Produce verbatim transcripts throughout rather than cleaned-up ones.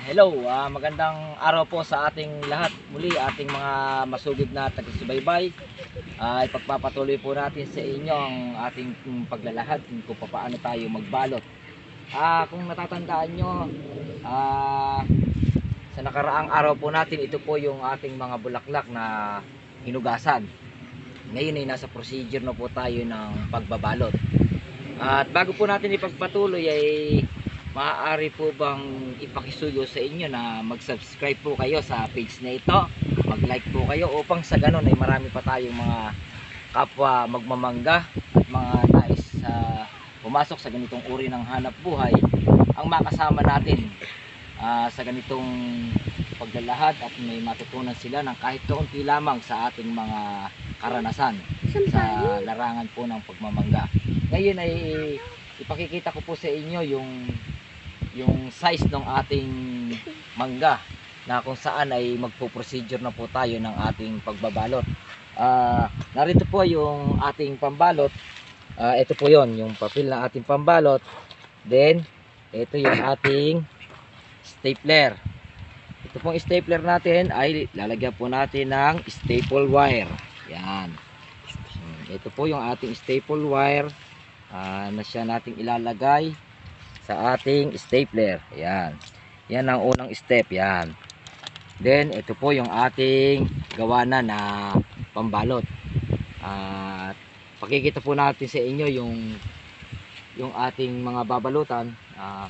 Hello, ah, magandang araw po sa ating lahat. Muli ating mga masugid na taga-subaybay. Ah, ipagpapatuloy po natin sa inyo ang ating mm, paglalahad kung paano tayo magbalot. Ah, kung natatandaan nyo, ah, sa nakaraang araw po natin, ito po yung ating mga bulaklak na hinugasan. Ngayon ay nasa procedure na po tayo ng pagbabalot. At bago po natin ipagpatuloy ay maaari po bang ipakisuyo sa inyo na mag-subscribe po kayo sa page na ito, mag-like po kayo upang sa ganun ay marami pa tayong mga kapwa magmamangga at mga nais sa uh, pumasok sa ganitong uri ng hanap buhay ang makasama natin uh, sa ganitong paglalahad at may matutunan sila ng kahit kaunti lamang sa ating mga karanasan sa larangan po ng pagmamangga. Ngayon ay ipakikita ko po sa inyo yung yung size ng ating mangga na kung saan ay magpo-procedure na po tayo ng ating pagbabalot. Uh, narito po yung ating pambalot. Uh, ito po yon yung papel ng ating pambalot. Then ito yung ating stapler. Ito pong stapler natin ay lalagyan po natin ng staple wire. Yan. Ito po yung ating staple wire uh, na siya nating ilalagay sa ating stapler. Yan. Yan ang unang step. Yan. Then ito po yung ating gawanan na pambalot. At uh, pakikita po natin sa inyo yung yung ating mga babalutan. Uh,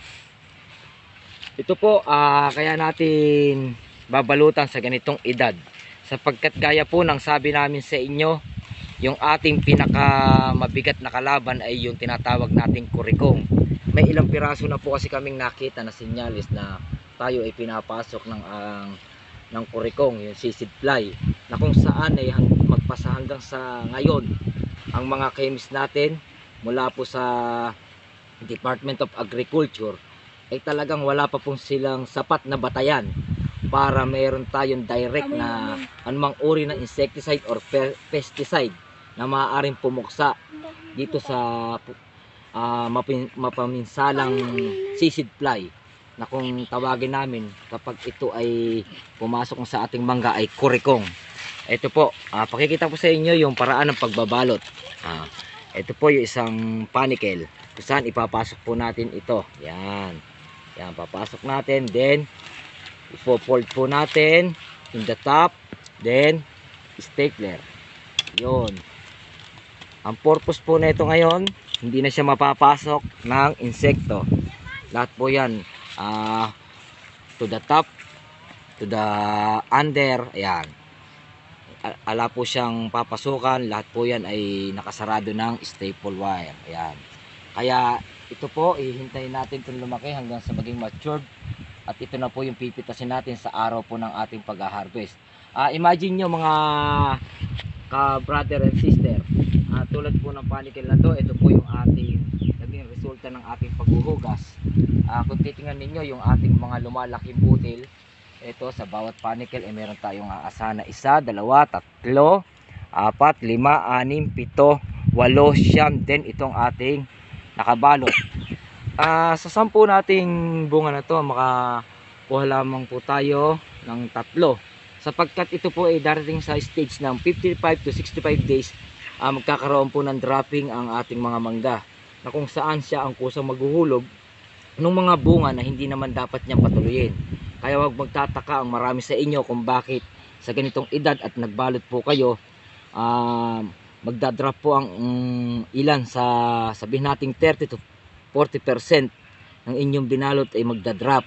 ito po uh, kaya natin babalutan sa ganitong edad sapagkat gaya po ng sabi namin sa inyo, yung ating pinaka mabigat na kalaban ay yung tinatawag nating kurikong. May ilang piraso na po kasi kaming nakita na sinyalis na tayo ay pinapasok ng ang uh, ng kurikong, yung seed fly, na kung saan ay hang, magpasa hanggang sa ngayon ang mga chemist natin mula po sa Department of Agriculture ay talagang wala pa pong silang sapat na batayan para mayroon tayong direct na anumang uri ng insecticide or pesticide na maaaring pumuksa dito sa uh, mapin, mapaminsalang seed fly na kung tawagin namin kapag ito ay pumasok sa ating mangga ay kurikong. Ito po, uh, pakikita po sa inyo yung paraan ng pagbabalot. Uh, ito po yung isang panicle kung saan ipapasok po natin ito. Yan. Yan, papasok natin. Then, ipo-fold po natin in the top. Then, stapler. Yun. Ang purpose po na ito ngayon, hindi na siya mapapasok ng insekto. Lahat po yan. Uh, to the top, to the under. Ayan. Ala po siyang papasukan. Lahat po yan ay nakasarado ng staple wire. Ayan. Kaya ito po, ihintayin natin itong lumaki hanggang sa maging matured. At ito na po yung pipitasin natin sa araw po ng ating pag-harvest. Uh, imagine nyo mga ka-brother and sister. Uh, tulad po ng panicle na to, ito po yung ating naging resulta ng ating paghuhugas. Uh, kung titingnan ninyo yung ating mga lumalaking butil, ito sa bawat panicle ay eh, meron tayong aasahan na isa, dalawa, tatlo, apat, lima, anim, pito, walo, siyam, then itong ating nakabalot. Uh, sa sampu nating bunga na to, makakuha lamang po tayo ng tatlo. Sapagkat ito po ay darating sa stage ng fifty-five to sixty-five days, uh, magkakaroon po ng dropping ang ating mga mangga. Na kung saan siya ang kusang maghuhulog ng mga bunga na hindi naman dapat niyang patuloyin. Kaya wag magtataka ang marami sa inyo kung bakit sa ganitong edad at nagbalot po kayo, uh, magdadrop po ang um, ilan sa sabihin nating thirty to forty percent ng inyong binalot ay magdadrop.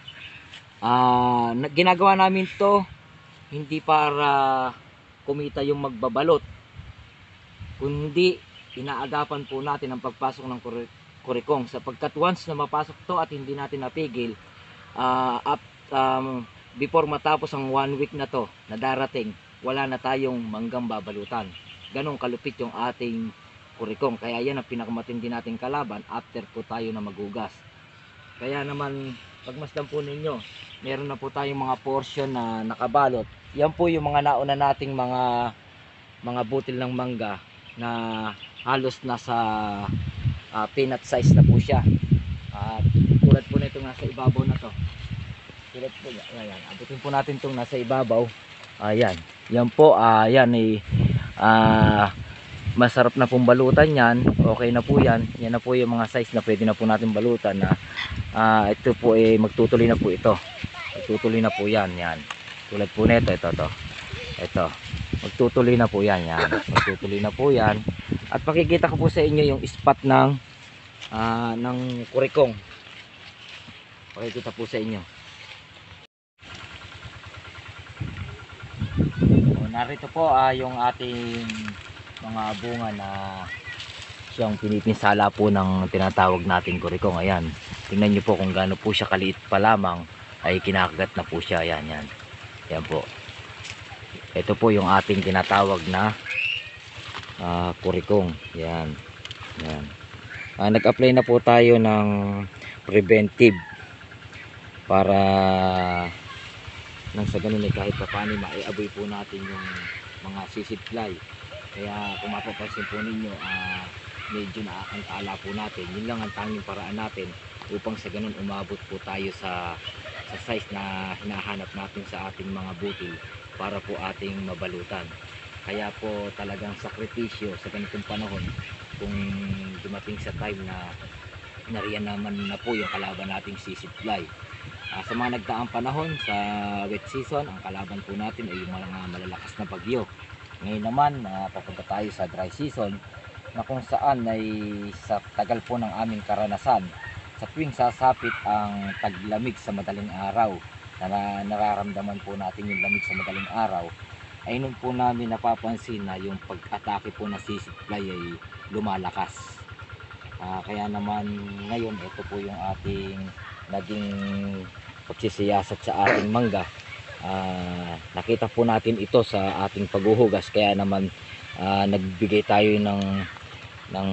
Uh, ginagawa namin to hindi para kumita yung magbabalot, kundi inaagapan po natin ang pagpasok ng kurikong sapagkat once na mapasok to at hindi natin napigil, uh, up, um, before matapos ang one week na to na darating, wala na tayong manggang babalutan. Ganong kalupit yung ating kurikong. Kaya yan ang pinakamatindi nating kalaban after po tayo na maghugas. Kaya naman pagmasdan po ninyo, meron na po tayong mga portion na nakabalot. Yan po yung mga nauna nating mga mga butil ng mangga na halos nasa uh, peanut size na po siya. At uh, tulad po nito nasa ibabaw na to. Tulad po yan. Ayan, abutin po natin itong nasa ibabaw. Ayan. Yan po, ayan eh. Ah, masarap na pong balutan yan. Okay na po yan. Yan na po yung mga size na pwede na po natin balutan na ah, ito po eh magtutuloy na po ito. Magtutuloy na po yan. Yan. Tulad po nito, ito to. Ito. Magtutuloy na po yan. Yan. Magtutuloy na po yan. At makikita ko po sa inyo yung spot ng ah, ng kurikong. Makikita po sa inyo. O, narito po ah, yung ating mga bunga na siyang pinipinsala po ng tinatawag nating kurikong. Ayan. Tingnan nyo po kung gaano po siya kaliit pa lamang ay kinakagat na po siya. Ayan, yan. Yan po. Ito po yung ating tinatawag na uh, kurikong. Yan. Yan. Uh, nag-apply na po tayo ng preventive para nang sa ganun ay kahit pa paano maiaboy po natin yung mga sisid fly. Kaya kung mapapansin po ninyo, uh, medyo naakantala po natin. Yun lang ang tanging paraan natin upang sa ganun umabot po tayo sa, sa size na hinahanap natin sa ating mga butil para po ating mabalutan. Kaya po talagang sakripisyo sa ganitong panahon kung dumating sa time na nariyan naman na po yung kalaban nating sisid fly. Uh, sa mga nagdaang panahon sa wet season, ang kalaban po natin ay yung mga malalakas na bagyo. Ngayon naman, uh, papunta tayo sa dry season na kung saan ay sa tagal po ng aming karanasan, sa tuwing sasapit ang taglamig sa madaling araw, na nararamdaman po natin yung lamig sa madaling araw, ay nun po namin napapansin na yung pag-atake po na sisid fly ay lumalakas. Uh, kaya naman ngayon, ito po yung ating naging pagsisiyasat sa ating mangga. Uh, nakita po natin ito sa ating paghuhugas, kaya naman uh, nagbigay tayo ng ng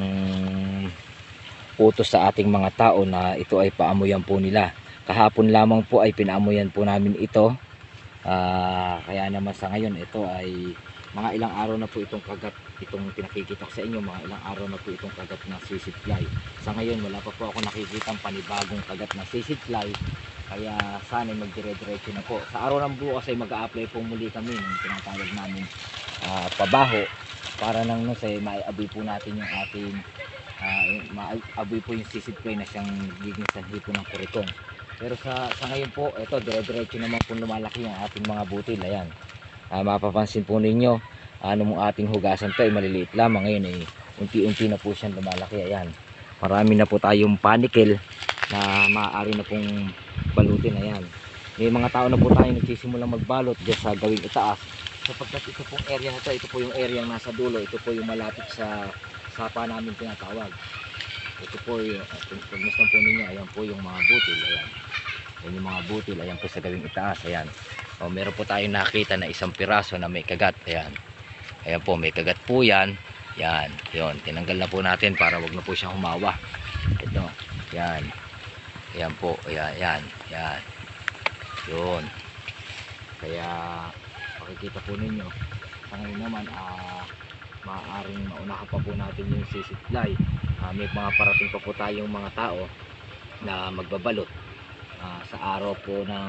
utos sa ating mga tao na ito ay paamuyan po nila. Kahapon lamang po ay pinaamuyan po namin ito. Uh, kaya naman sa ngayon ito ay mga ilang araw na po itong kagat, itong pinakikita ko sa inyo, mga ilang araw na po itong kagat ng sisid fly. Sa ngayon wala pa po ako nakikitang panibagong kagat ng sisid fly, kaya sana magdire-diretso na po. Sa araw ng bukas ay mag-a-apply po muli kami ng tinatawag namin uh, pabaho para nang no say maiaboy po natin yung ating uh, maiaboy po yung sisid fly na siyang giging sanhi po ng kurikong. Pero sa, sa ngayon po, ito dire-diretso naman po lumalaki yung ating mga butil. Ayan. Uh, mapapansin po ninyo, ano mong ating hugasan to ay maliliit lamang. Ngayon ay unti-unti na po siyang lumalaki. Ayan. Marami na po tayong panicle na maaari na pong balutin. Ayan. May mga tao na po tayo nagsisimulang magbalot dyan sa gawing itaas. Sapagkat ito pong area na to, ito po yung area ng nasa dulo. Ito po yung malapit sa sapa namin tinatawag. Ito po yung, pagmastan po ninyo, ayan po yung mga butil. Ayan. Ayan yung mga butil. Ayan po sa gawing itaas. Ayan. O, meron po tayong nakita na isang piraso na may kagat. Ayan. Ayan po, may kagat po yan. Yan. Yun. Tinanggal na po natin para wag na po siyang humawa. Ito. Yan. Ayan po. Ayan. Ayan. Yan. Yun. Kaya, makikita po ninyo. Sa ngayon naman, ah, maaaring maunahan pa po natin yung sisid fly. Ah, may mga parating pa po tayong mga tao na magbabalot. Ah, sa araw po ng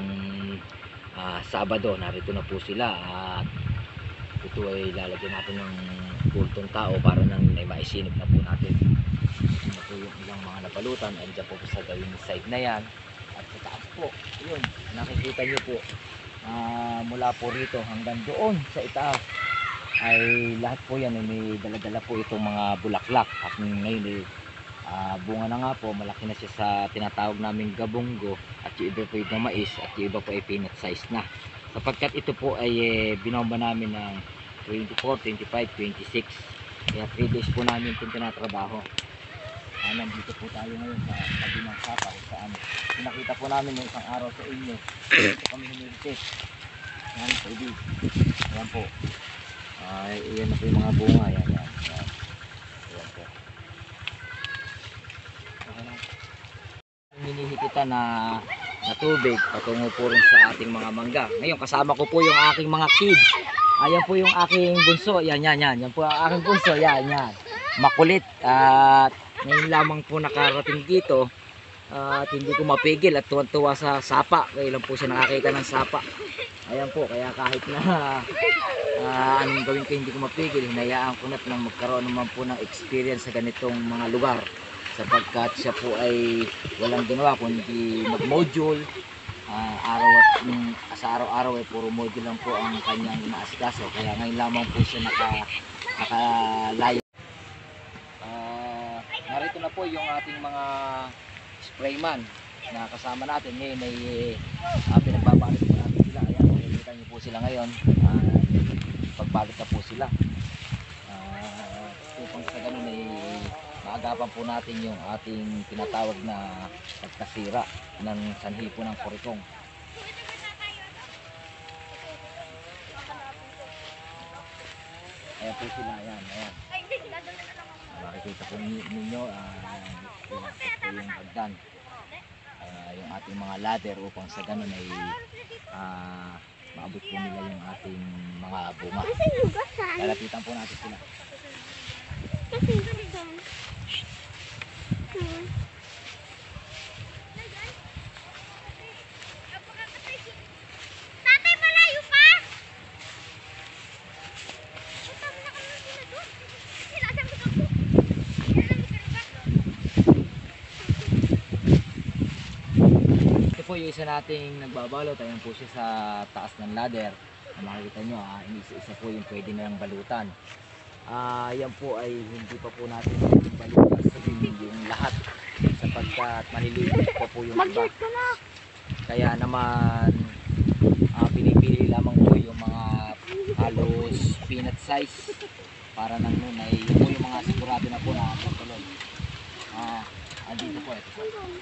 Uh, Sabado, narito na po sila at ito ay lalagyan natin ng kultong tao para nang may maisinip na po natin. Ito po yung ilang mga nabalutan. Andiyan po, po sa gawing side na yan at sa taas po, yun, nakikita nyo po uh, mula po rito hanggang doon sa itaas ay lahat po yan ay may daladala po itong mga bulaklak at ngayon ay Uh, bunga na nga po, malaki na siya sa tinatawag naming gabonggo at yung iba po yung mais at yung iba po ay peanut size na, sapagkat ito po ay eh, binomba namin ng twenty-four, twenty-five, twenty-six, kaya three days po namin itong tinatrabaho. Uh, nandito po tayo ngayon sa tabi ng sapa kung saan pinakita po namin yung isang araw sa inyo. Ito kami humilitis yan sa ibig. Ayan po, uh, iyan na po yung mga bunga. Ayan, ayan, ayan. Ayan po. Hinihigita na, na tubig patungo po rin sa ating mga mangga. Ngayon kasama ko po yung aking mga kids. Ayan po yung aking bunso. Yan, yan, yan. Yan po ang aking bunso. Yan, yan. Makulit. At ngayon lamang po nakarating dito. at hindi ko mapigil at tuwan-tuwa sa sapa. Kailan po siya nakakita ng sapa. Ayan po, kaya kahit na uh, anong gawin ko hindi ko mapigil, hinayaan ko na't nang magkaroon naman po ng experience sa ganitong mga lugar, sapagkat siya po ay walang ginawa kundi mag-module. Uh, araw at um, sa araw-araw ay puro module lang po ang kanyang inaasikaso, kaya ngayon lamang po siya naka, nakalayo. Uh, narito na po yung ating mga sprayman na kasama natin ngayon ay uh, pinagbabalit po natin sila. Ayan, makikita niyo po sila ngayon, uh, pagbalit na po sila uh, upang sa ganun ay maagapan po natin yung ating tinatawag na pagkasira ng sanhi po ng kurikong. Ayan po sila, ayan, ayan. Makikita po ninyo, uh, po yung hagdan, uh, yung ating mga ladder upang sa ganun ay uh, maabot po nila yung ating mga bunga. Lalapitan po natin sila. Tatay, malayo pa! Ito po yung isa nating nagbabalot. Ayan po siya sa taas ng ladder. Makikita nyo, ah, isa-isa po yung pwede nilang balutan. Ah, yan po ay hindi pa po natin balutan sa yung lahat, sapagkat maliliit pa po yung iba. Kaya naman ah, pinipili lamang po yung mga halos peanut size para nang nun ay yun po yung mga sigurado na po na tutuloy. Ah, andito po ito po.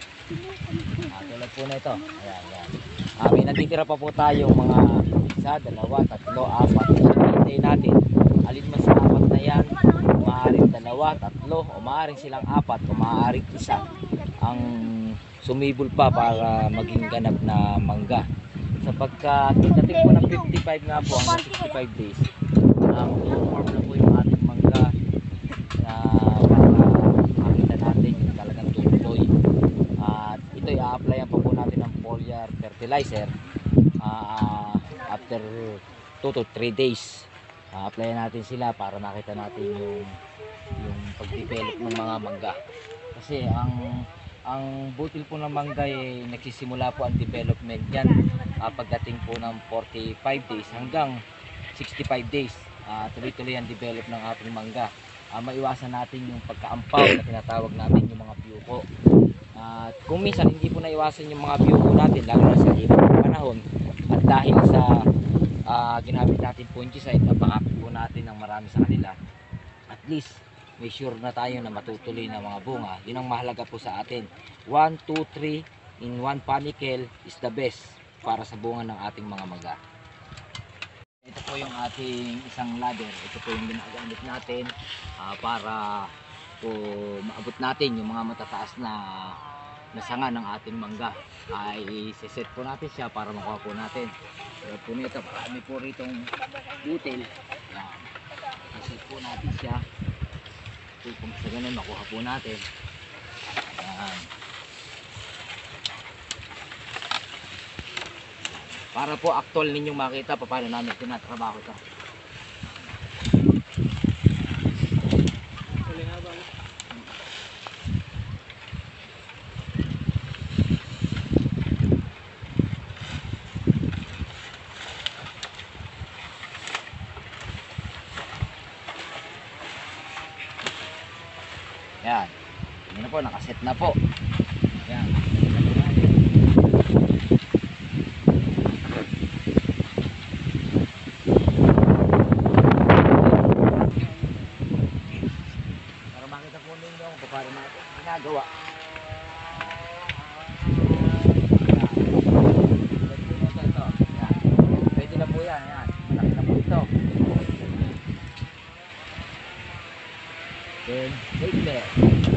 Ah, tulad po na ito. Ayan, ayan. Ah, may natitira pa po tayong mga isa, dalawa, tatlo, apat. Hintayin natin alin man sa apat na yan, maaaring dalawa, tatlo, o maaaring silang apat, o maaaring isa ang sumibol pa para maging ganap na mangga. Sapagkat pagdating po ng fifty-five nga po hanggang sixty-five days, uh, mag-form na po yung ating mangga na para makita natin yung talagang tuloy. At uh, ito i-applyan pa po natin ng foliar fertilizer uh, after two to three days. Uh, applyan natin sila para makita natin yung yung pag-develop ng mga mangga. Kasi ang ang butil po ng mangga ay nagsisimula po ang development yan uh, pagdating po ng forty-five days hanggang sixty-five days. Uh, tuloy-tuloy ang develop ng ating mangga. Uh, maiwasan natin yung pagkaampaw na tinatawag natin yung mga biyuko. Uh, kung minsan hindi po naiwasan yung mga biyuko natin, lalo na sa ibang panahon, at dahil sa Uh, ginamit natin fungicide, napakapit po natin ng marami sa kanila, at least may sure na tayo na matutuloy na mga bunga. Yun ang mahalaga po sa atin. One, two, three in one panicle is the best para sa bunga ng ating mga mangga. Ito po yung ating isang ladder. Ito po yung ginagamit natin uh, para po maabot natin yung mga matataas na nasanga ng ating mangga. Ay siset po natin siya para makuha po natin. Pero po nito, marami po ritong butil. Yan. Siset po natin siya. So, kung sa ganun makuha po natin. Yan. Para po actual ninyong makita pa paano namin tinatrabaho ito. Yan. Yan na po, nakaset na po. Yan. Para makita po ninyo kung paano natin ginagawa. Pwede na po yan. Yan. Malaki na po ito. Then, wait there.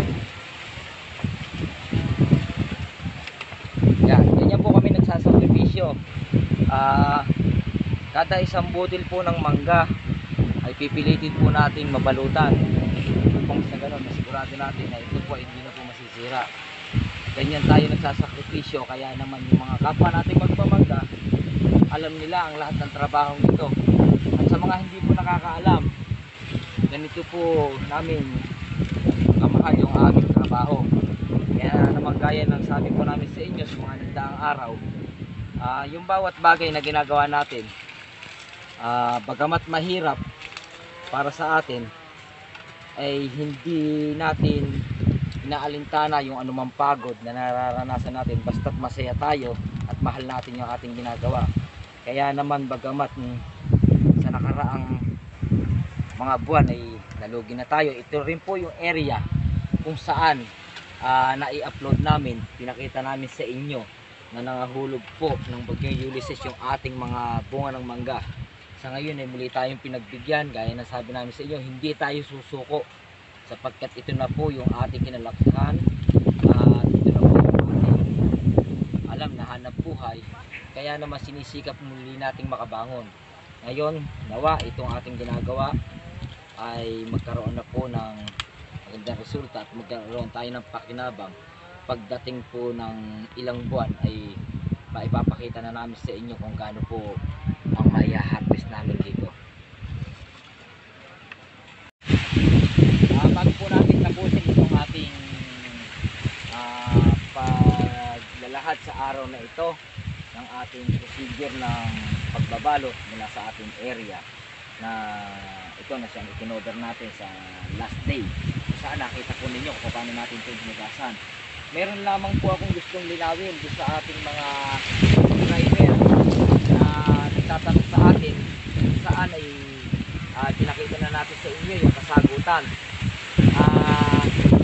Yan, ganyan po kami nagsasakripisyo. Ah, kada isang butil po ng mangga ay pipilitin po nating mabalutan. Upang sa ganun, masigurado natin na ito po hindi na po masisira. ganyan tayo nagsasakripisyo, kaya naman yung mga kapwa nating magmamangga, alam nila ang lahat ng trabaho nito. At sa mga hindi po nakakaalam, ganito po namin kamahal yung aming trabaho. Kaya naman gaya ng sabi po namin sa inyo sa mga nagdaang araw, uh, yung bawat bagay na ginagawa natin, uh, bagamat mahirap para sa atin, ay hindi natin inaalintana yung anumang pagod na nararanasan natin, basta't masaya tayo at mahal natin yung ating ginagawa. Kaya naman bagamat mm, sa nakaraang mga buwan ay nalugi na tayo, ito rin po yung area kung saan uh, nai-upload namin, pinakita namin sa inyo na nangahulog po ng bagyong Ulysses yung ating mga bunga ng mangga. Sa ngayon ay muli tayong pinagbigyan, gaya na sabi namin sa inyo, hindi tayo susuko sapagkat ito na po yung ating kinalaksahan at uh, ito na po yung ating alam na hanap buhay. Kaya naman sinisikap muli nating makabangon. Ngayon, nawa itong ating ginagawa ay magkaroon na po ng magandang resulta at magkaroon tayo ng pakinabang. Pagdating po ng ilang buwan ay maipapakita na namin sa inyo kung gaano po ang maya-harvest namin dito. Uh, bago po natin tapusin itong ating uh, paglalahad sa araw na ito ng ating procedure ng pagbabalot mula sa ating area, na ito na siyang ikinoder natin sa last day. Saan nakita po ninyo kung paano natin ito hinugasan. Meron lamang po akong gustong linawin doon sa ating mga driver na nagtatanong sa atin saan ay uh, pinakita na natin sa inyo yung kasagutan. Uh,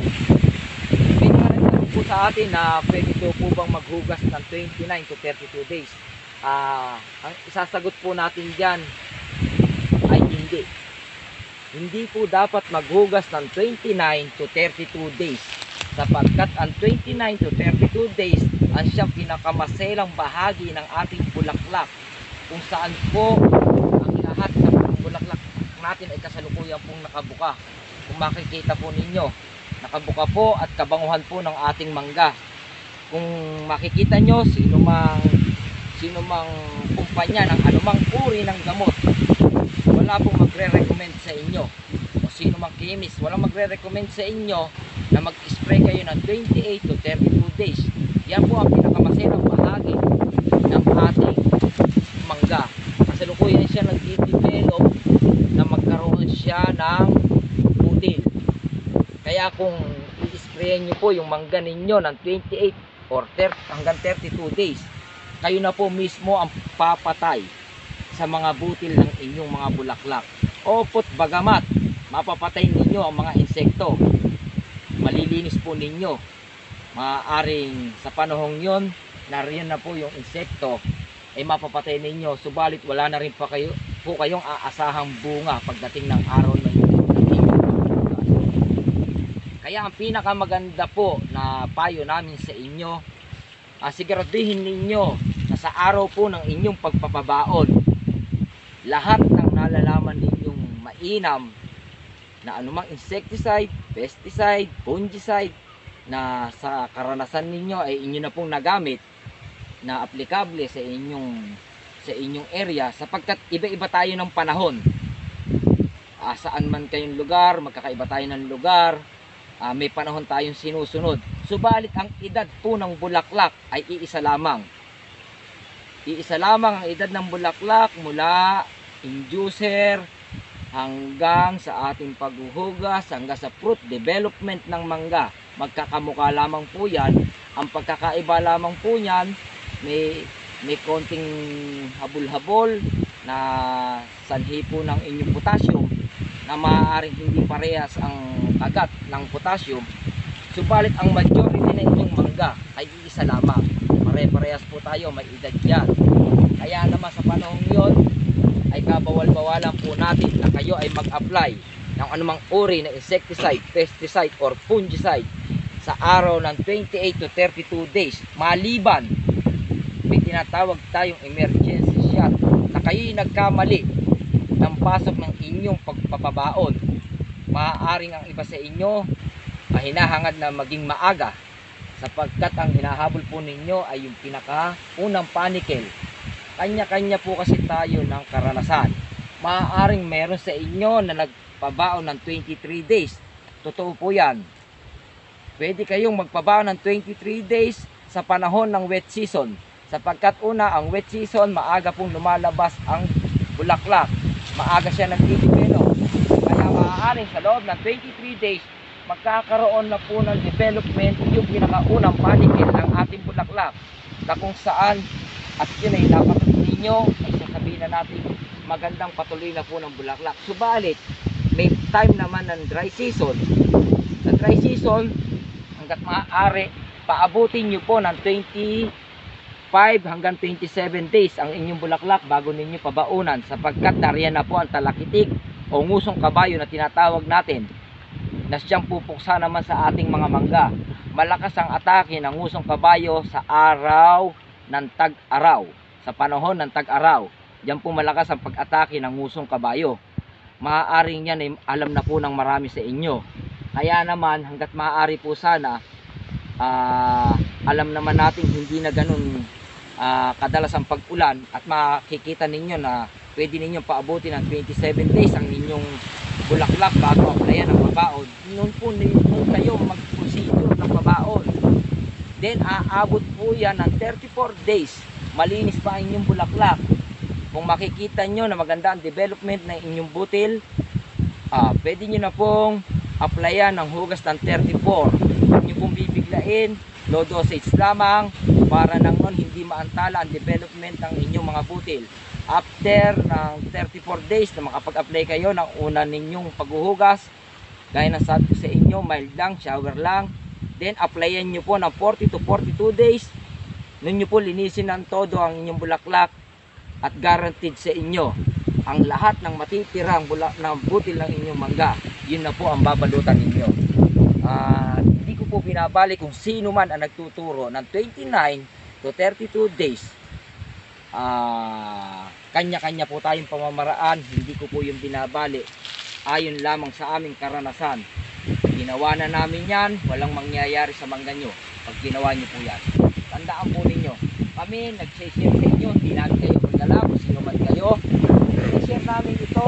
may nagtatanong po sa atin na pwede daw po bang maghugas ng twenty-nine to thirty-two days. Uh, ang isasagot po natin dyan ay hindi. Hindi po dapat maghugas ng twenty-nine to thirty-two days sapagkat ang twenty-nine to thirty-two days ang siyang pinakamaselang bahagi ng ating bulaklak, kung saan po ang lahat ng bulaklak natin ay kasalukuyan pong nakabuka. Kung makikita po ninyo, nakabuka po at kabanguhan po ng ating mangga. Kung makikita nyo, sino mang sino mang kumpanya ng anumang uri ng gamot, wala pong magre-recommend sa inyo, o sino mang chemist, wala magre-recommend sa inyo na mag-spray kayo ng twenty-eight to thirty-two days. Yan po ang pinakamaselang bahagi ng ating mangga. Kasalukuyan siya nag-develop na magkaroon siya ng butil. Kaya kung i-sprayan nyo po yung mangga ninyo ng twenty-eight or thirty hanggang thirty-two days, kayo na po mismo ang papatay sa mga butil ng inyong mga bulaklak. Opot bagamat mapapatay ninyo ang mga insekto, malilinis po ninyo. Maaaring sa panahong yon, nariyan na po yung insekto, ay mapapatay ninyo. Subalit wala na rin pa kayo, po kayong aasahang bunga pagdating ng araw na yun. Kaya ang pinakamaganda po na payo namin sa inyo, uh, siguraduhin ninyo na sa araw po ng inyong pagpapabaon, lahat ng nalalaman ninyong mainam na anumang insecticide, pesticide, fungicide na sa karanasan ninyo ay inyo na pong nagamit, na aplikable sa inyong sa inyong area, sapagkat iba-iba tayo ng panahon. Uh, saan man kayong lugar, magkakaiba tayo ng lugar, uh, may panahon tayong sinusunod. Subalit ang edad po ng bulaklak ay iisa lamang. Iisa lamang ang edad ng bulaklak mula inducer hanggang sa ating paghuhugas, hanggang sa fruit development ng mangga. Magkakamukha lamang po yan. Ang pagkakaiba lamang po yan, may, may konting habol-habol na sanhi po ng inyong potassium na maaaring hindi parehas ang kagat ng potassium. Subalit ang majority ng inyong mangga ay iisa lamang. Pare-parehas po tayo, may edad yan. Kaya naman sa panahon yon ay kabawal-bawalan po natin na kayo ay mag-apply ng anumang uri na insecticide, pesticide, or fungicide sa araw ng twenty-eight to thirty-two days, maliban may tinatawag tayong emergency shot na kayo'y nagkamali ng pasok ng inyong pagpapabaon. Maaaring ang iba sa inyo ay hinahangad na maging maaga sapagkat ang hinahabol po ninyo ay yung pinakaunang panikel. Kanya-kanya po kasi tayo ng karanasan. Maaaring meron sa inyo na nagpabaon ng twenty-three days. Totoo po yan. Pwede kayong magpabaon ng twenty-three days sa panahon ng wet season. Sapagkat una, ang wet season, maaga pong lumalabas ang bulaklak. Maaga siya nagtitipino. Kaya maaaring sa loob ng twenty-three days, magkakaroon na po ng development yung pinakaunang panikel ng ating bulaklak. Na kung saan, at yun ay napakit ninyo, ay sasabihin na natin magandang patuloy na po ng bulaklak. Subalit, may time naman ng dry season. Sa dry season, hanggat maaari, paabutin nyo po ng twenty-five hanggang twenty-seven days ang inyong bulaklak bago ninyo pabaunan, sapagkat nariyan na po ang talakitik o ngusong kabayo na tinatawag natin, na siyang pupuksa naman sa ating mga mangga. Malakas ang atake ng ngusong kabayo sa araw ng tag-araw, sa panahon ng tag-araw. Diyan po malakas ang pag-atake ng ngusong kabayo. Maaaring yan ay alam na po ng marami sa inyo. Kaya naman hanggat maaari po sana, uh, alam naman natin hindi na ganun uh, kadalas ang pag-ulan, at makikita ninyo na pwede ninyong paabutin ng twenty-seven days ang inyong bulaklak bago applyan ng pabaon. Noon po nung kayo mag-procedure ng pabaon, then aabot po yan ng thirty-four days. Malinis pa ang inyong bulaklak. Kung makikita nyo na maganda ang development ng inyong butil, ah, pwede nyo na pong applyan ng hugas ng thirty-four. Huwag nyo pong bibiglain, low dosage lamang, para nang nun hindi maantala ang development ng inyong mga butil. After ng thirty-four days na makapag-apply kayo ng una ninyong paghuhugas, gaya ng sabi ko sa inyo, mild lang, shower lang, then applyan nyo po ng forty to forty-two days. Nun nyo po linisin ng todo ang inyong bulaklak, at guaranteed sa inyo ang lahat ng matitirang bulak ng butil ng inyong mangga, yun na po ang babalutan ninyo. Uh, hindi ko po binabalik kung sino man ang nagtuturo ng twenty-nine to thirty-two days. Uh, kanya-kanya po tayong pamamaraan, hindi ko po yung binabali. Ayon lamang sa aming karanasan. Ginawa na namin yan, walang mangyayari sa mangga nyo pag ginawa nyo po yan. Tandaan po ninyo, kami nag-share sa inyo, hindi namin kayo magdala kung sino man kayo. I-share namin ito,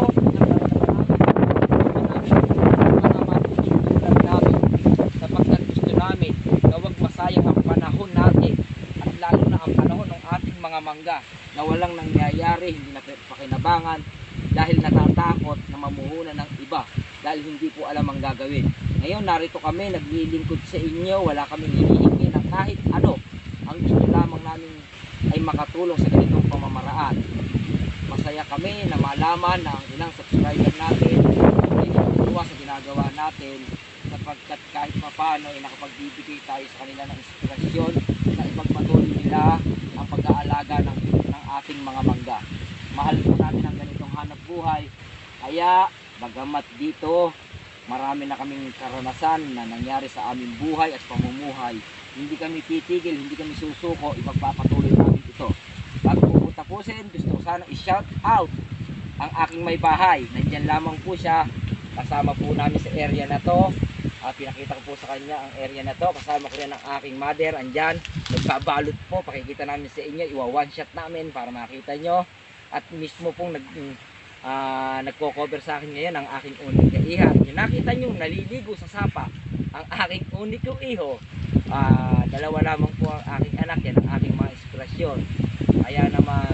sapagkat gusto namin na huwag masayang ang panahon natin, at lalo na ang panahon ng ating mga mangga na walang nangyayari, hindi na pakinabangan dahil natatakot na mamuhunan ng iba dahil hindi po alam ang gagawin. Ngayon narito kami, naglilingkod sa inyo, wala kami hinihingi ng kahit ano. Ang gusto lamang namin ay makatulong sa ganitong pamamaraan. Masaya kami na malaman na ang ilang subscriber natin ay natutuwa sa ginagawa natin, sapagkat kahit papano ay nakapagbibigay tayo sa kanila ng inspirasyon na ipagpatuloy nila ang pag-aalaga ng, ng ating mga mangga. Mahal po natin ang ganitong hanap buhay, kaya bagamat dito marami na kaming karanasan na nangyari sa aming buhay at pamumuhay, hindi kami titigil, hindi kami susuko, ipagpapatuloy namin ito. Bago po tapusin, gusto ko sana i-shout out ang aking may bahay. Nandyan lamang po siya, kasama po namin sa area na to. Uh, pinakita ko po sa kanya ang area na to, kasama ko rin ang aking mother, andyan, nagbabalot po, pakikita namin sa inyo, iwa one shot namin para makita nyo. At mismo pong nag, uh, nagko-cover sa akin ngayon ang aking uning kaiha. Yung nakita nyo, naliligo sa sapa ang aking uning iho. Uh, dalawa lamang po ang aking anak, yan ang aking mga inspirasyon. Kaya naman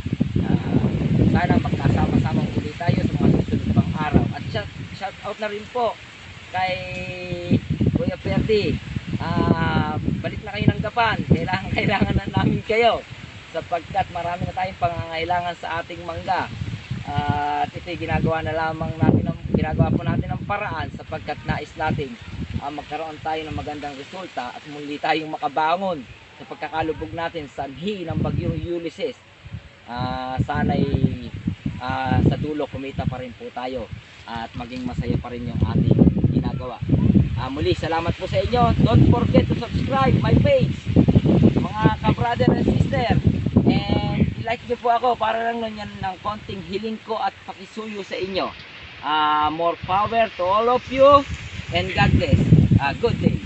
uh, sana magkasama-sama ulit tayo sa mga susunod pang araw. At shout, shout out na rin po kay Kuya Perdi. Uh, balik na kayo ng Gapan, kailangan kailangan na namin kayo, sapagkat marami na tayong pangangailangan sa ating mangga. Uh, at ito'y ginagawa na lamang natin ng, ginagawa po natin ng paraan, sapagkat nais natin uh, magkaroon tayo ng magandang resulta at muli tayong makabangon sa pagkakalubog natin sa sanhi ng bagyong Ulysses. Uh, sana'y uh, sa dulo kumita pa rin po tayo at maging masaya pa rin yung ating ginagawa. Uh, muli salamat po sa inyo. Don't forget to subscribe my page, mga ka-brother and sister, and like nyo po ako para lang nun yan ng konting hiling ko at pakisuyo sa inyo. Uh, more power to all of you, and God bless. Uh, good day.